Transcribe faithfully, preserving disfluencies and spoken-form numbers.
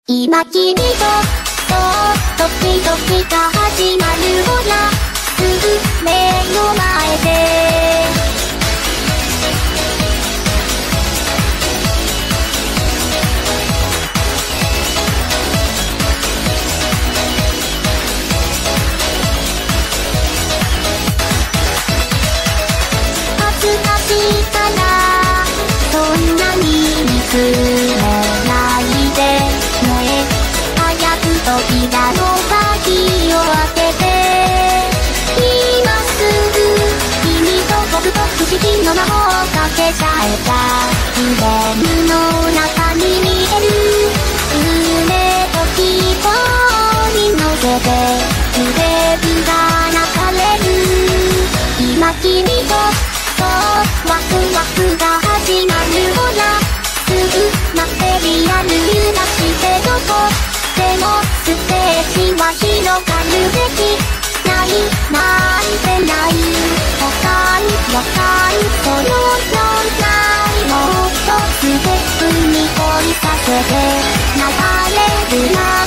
今君と、そう、時々が始まるほら、すぐ目の前で恥ずかしいからそんなに見つめないでね。早く扉の鍵を開けて、今すぐ君と僕と不思議の魔法をかけちゃえた。フレームの中に見える夢と希望に乗せてウェーブが流れる。今君とそうワクワクが始まるほら、すぐ待ってリアル揺らしてどこでもステージは広がるべきないなんてない。保管予感そのようないもっとステップに追いさせて流れるな。